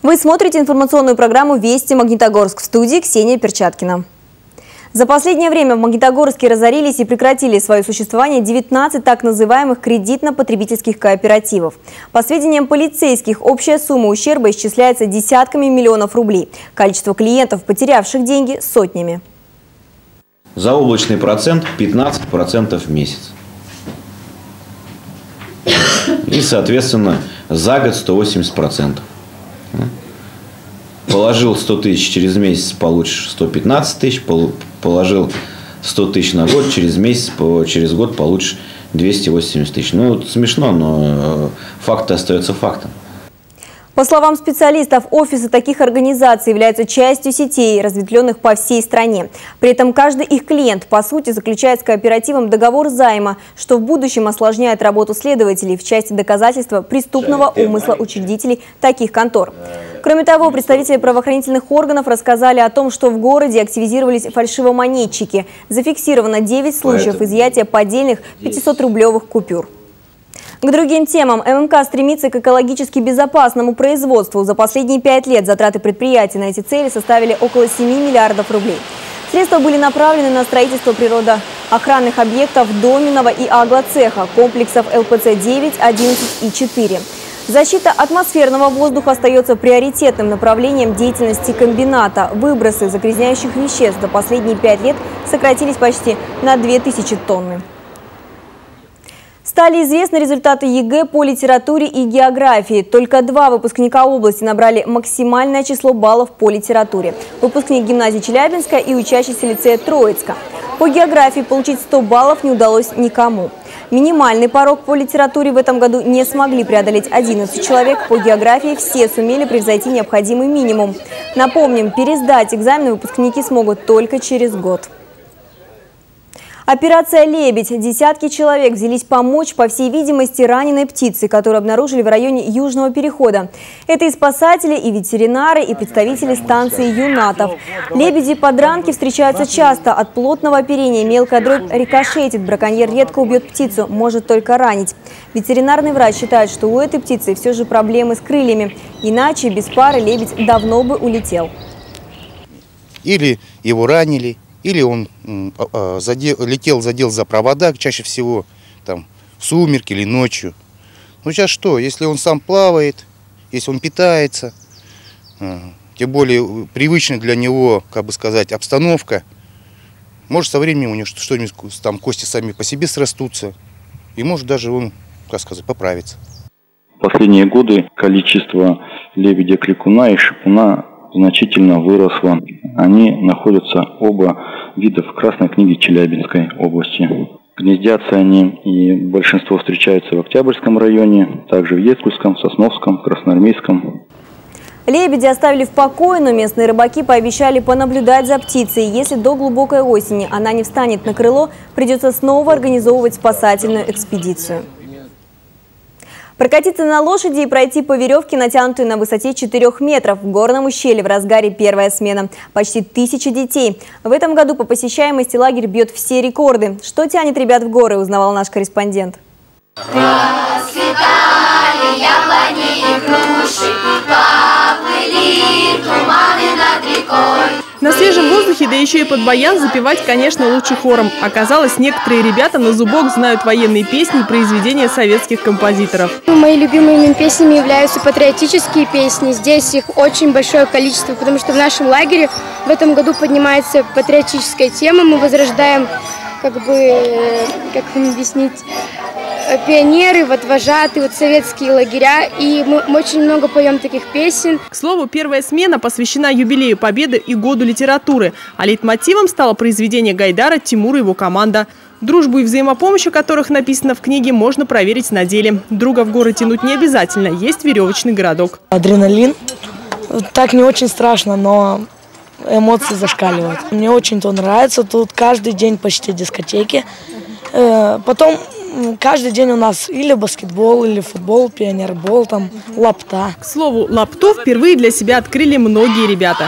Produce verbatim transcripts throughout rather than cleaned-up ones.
Вы смотрите информационную программу «Вести Магнитогорск», в студии Ксения Перчаткина. За последнее время в Магнитогорске разорились и прекратили свое существование девятнадцать так называемых кредитно-потребительских кооперативов. По сведениям полицейских, общая сумма ущерба исчисляется десятками миллионов рублей. Количество клиентов, потерявших деньги, сотнями. Заоблачный процент пятнадцать процентов в месяц. И, соответственно, за год сто восемьдесят процентов. Положил сто тысяч, через месяц получишь сто пятнадцать тысяч, положил сто тысяч на год, через месяц, через год получишь двести восемьдесят тысяч. Ну, смешно, но факт остается фактом. По словам специалистов, офисы таких организаций являются частью сетей, разветвленных по всей стране. При этом каждый их клиент, по сути, заключает с кооперативом договор займа, что в будущем осложняет работу следователей в части доказательства преступного умысла учредителей таких контор. Кроме того, представители правоохранительных органов рассказали о том, что в городе активизировались фальшивомонетчики. Зафиксировано девять случаев изъятия поддельных пятисотрублевых купюр. К другим темам. эм эм ка стремится к экологически безопасному производству. За последние пять лет затраты предприятия на эти цели составили около семи миллиардов рублей. Средства были направлены на строительство природоохранных объектов Доминого и Аглоцеха, комплексов эл пэ цэ девять, одиннадцать и четыре. Защита атмосферного воздуха остается приоритетным направлением деятельности комбината. Выбросы загрязняющих веществ за последние пять лет сократились почти на две тысячи тонны. Стали известны результаты е гэ по литературе и географии. Только два выпускника области набрали максимальное число баллов по литературе. Выпускник гимназии Челябинска и учащийся лицея Троицка. По географии получить сто баллов не удалось никому. Минимальный порог по литературе в этом году не смогли преодолеть одиннадцать человек. По географии все сумели превзойти необходимый минимум. Напомним, пересдать экзамены выпускники смогут только через год. Операция «Лебедь». Десятки человек взялись помочь, по всей видимости, раненой птице, которую обнаружили в районе Южного перехода. Это и спасатели, и ветеринары, и представители станции юнатов. Лебеди-подранки встречаются часто. От плотного оперения мелкая дробь рикошетит. Браконьер редко убьет птицу, может только ранить. Ветеринарный врач считает, что у этой птицы все же проблемы с крыльями. Иначе без пары лебедь давно бы улетел. Или его ранили. Или он задел, летел, задел за провода, чаще всего там в сумерки или ночью. Ну сейчас что, если он сам плавает, если он питается, тем более привычная для него, как бы сказать, обстановка, может со временем у него что-нибудь, там кости сами по себе срастутся, и может даже он, как сказать, поправиться. В последние годы количество лебедя-крикуна и шипуна значительно выросло. Они находятся оба вида в Красной книге Челябинской области. Гнездятся они, и большинство встречаются в Октябрьском районе, также в Ецкульском, Сосновском, Красноармейском. Лебеди оставили в покое, но местные рыбаки пообещали понаблюдать за птицей. Если до глубокой осени она не встанет на крыло, придется снова организовывать спасательную экспедицию. Прокатиться на лошади и пройти по веревке, натянутой на высоте четырёх метров. В горном ущелье в разгаре первая смена. Почти тысяча детей. В этом году по посещаемости лагерь бьет все рекорды. Что тянет ребят в горы, узнавал наш корреспондент. Расцветали яблони и груши, поплыли туманы над рекой. На свежем воздухе, да еще и под баян, запевать, конечно, лучше хором. Оказалось, некоторые ребята на зубок знают военные песни и произведения советских композиторов. Мои любимыми песнями являются патриотические песни. Здесь их очень большое количество, потому что в нашем лагере в этом году поднимается патриотическая тема. Мы возрождаем, как бы, как вам объяснить, пионеры, вот вожатые, вот советские лагеря, и мы очень много поем таких песен. К слову, первая смена посвящена юбилею Победы и году литературы, а лейтмотивом стало произведение Гайдара «Тимур и его команда». Дружбу и взаимопомощь, о которых написано в книге, можно проверить на деле. Друга в горы тянуть не обязательно, есть веревочный городок. Адреналин. Так не очень страшно, но эмоции зашкаливают. Мне очень-то нравится, тут каждый день почти дискотеки. Потом каждый день у нас или баскетбол, или футбол, пионербол, там, лапта. К слову, лапту впервые для себя открыли многие ребята.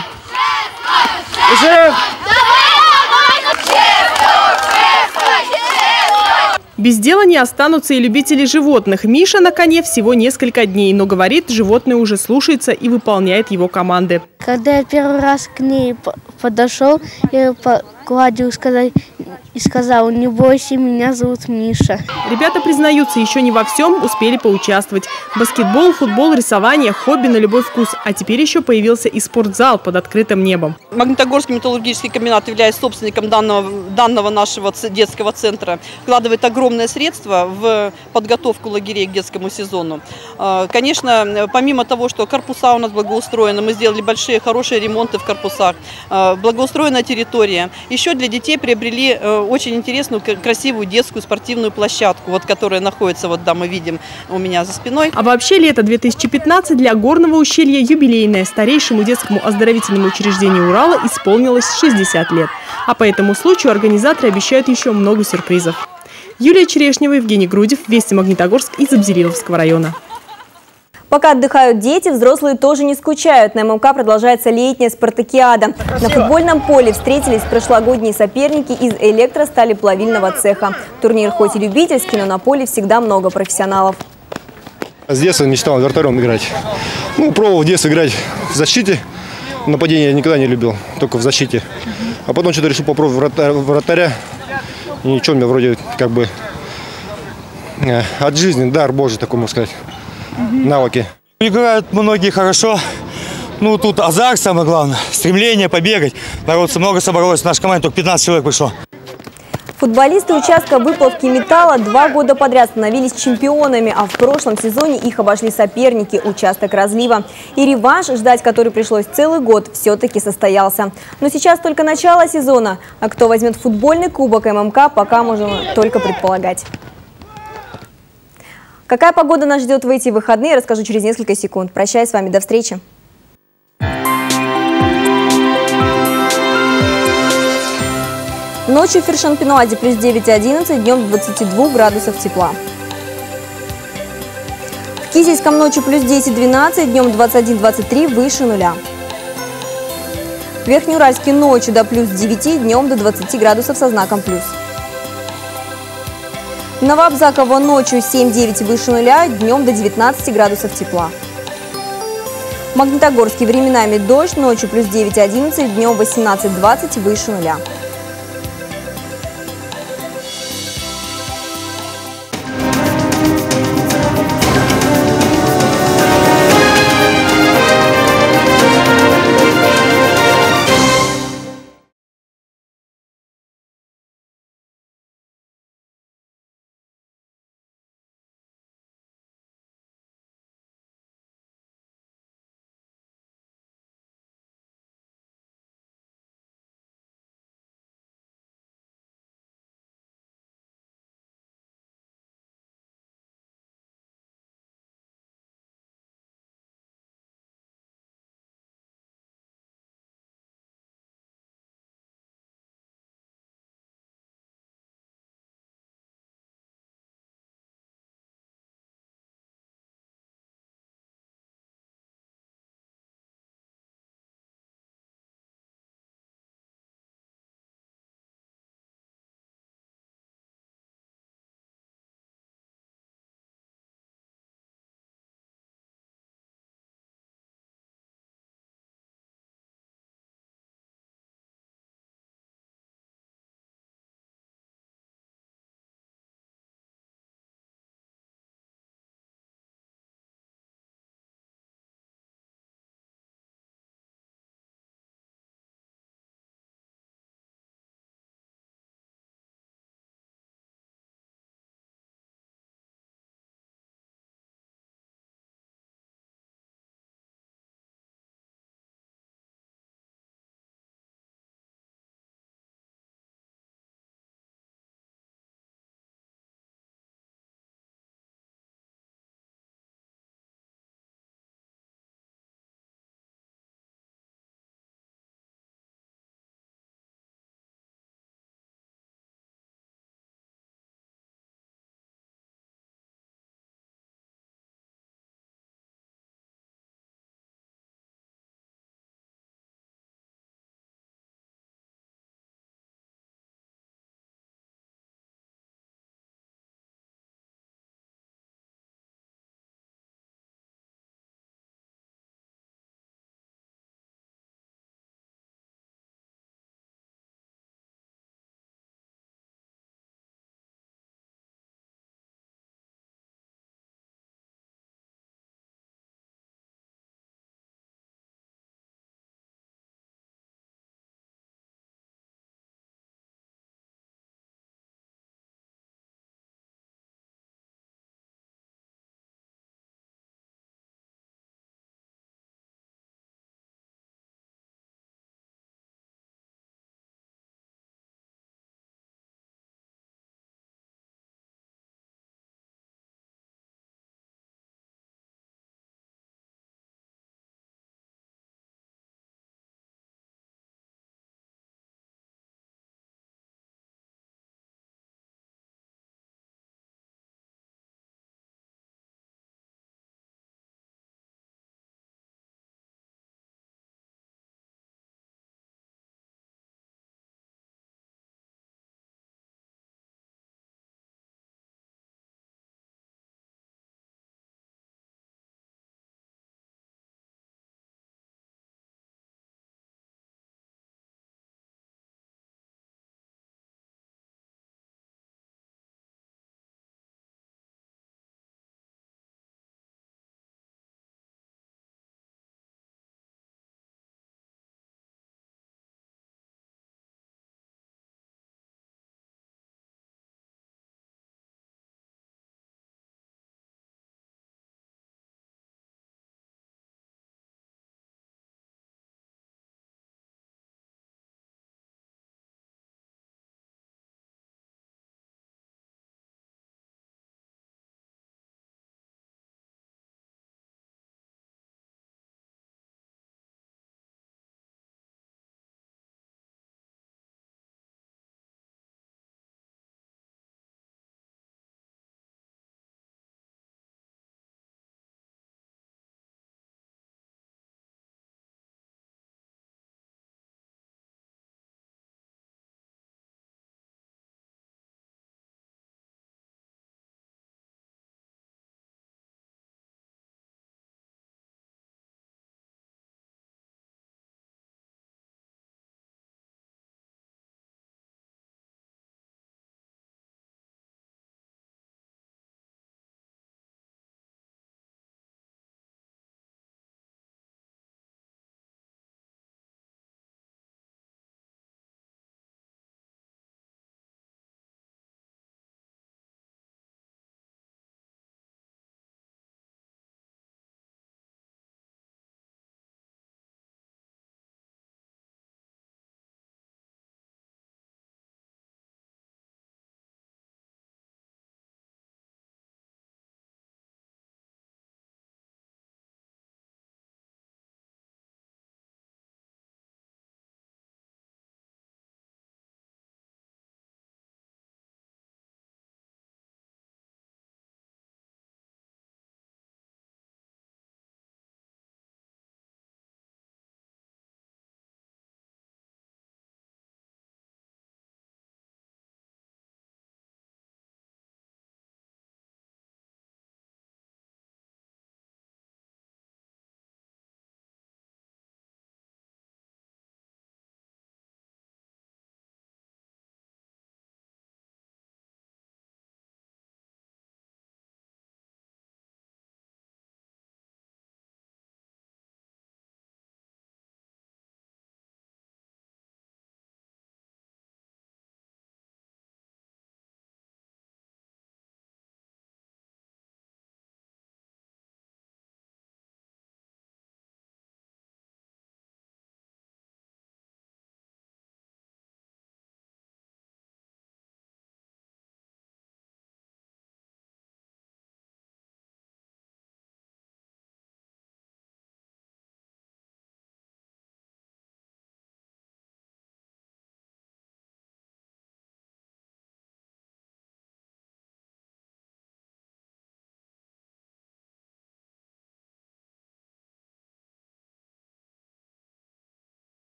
Без дела не останутся и любители животных. Миша на коне всего несколько дней, но говорит, животное уже слушается и выполняет его команды. Когда я первый раз к ней подошел, я погладил сказать, и сказал: не бойся, меня зовут Миша. Ребята признаются, еще не во всем успели поучаствовать. Баскетбол, футбол, рисование, хобби на любой вкус. А теперь еще появился и спортзал под открытым небом. Магнитогорский металлургический комбинат, являясь собственником данного, данного нашего детского центра, вкладывает огромные средства в подготовку лагерей к детскому сезону. Конечно, помимо того, что корпуса у нас благоустроены, мы сделали большие, хорошие ремонты в корпусах, благоустроенная территория. Еще для детей приобрели очень интересную, красивую детскую спортивную площадку, вот, которая находится, вот, да, мы видим у меня за спиной. А вообще лето две тысячи пятнадцать для Горного ущелья юбилейное. Старейшему детскому оздоровительному учреждению Урала исполнилось шестьдесят лет. А по этому случаю организаторы обещают еще много сюрпризов. Юлия Черешнева, Евгений Грудев, Вести Магнитогорск из Абзериловского района. Пока отдыхают дети, взрослые тоже не скучают. На ММК продолжается летняя спартакиада. На футбольном поле встретились прошлогодние соперники из электросталеплавильного цеха. Турнир хоть и любительский, но на поле всегда много профессионалов. С детства мечтал вратарем играть. Ну, пробовал в детстве играть в защите. Нападение я никогда не любил, только в защите. А потом что-то решил попробовать вратаря. И ничего, у меня вроде как бы от жизни дар Божий, такой можно сказать. Навыки. Играют многие хорошо. Ну, тут азарт самое главное. Стремление побегать. Народу много собралось. В нашей команде только пятнадцать человек пришло. Футболисты участка выплавки металла два года подряд становились чемпионами, а в прошлом сезоне их обошли соперники – участок разлива. И реванш, ждать который пришлось целый год, все-таки состоялся. Но сейчас только начало сезона, а кто возьмет футбольный кубок ММК, пока можно только предполагать. Какая погода нас ждет в эти выходные, расскажу через несколько секунд. Прощаюсь с вами, до встречи. Ночью в Фершен-Пенуазе плюс девять-одиннадцать, днем до двадцати двух градусов тепла. В Кизельском ночью плюс десять-двенадцать, днем двадцать один-двадцать три, выше нуля. В Верхнеуральске ночью до плюс девяти, днем до двадцати градусов со знаком плюс. В Новоабзаково ночью семь-девять, выше нуля, днем до девятнадцати градусов тепла. В Магнитогорске временами дождь, ночью плюс девять-одиннадцать, днем восемнадцать-двадцать, выше нуля.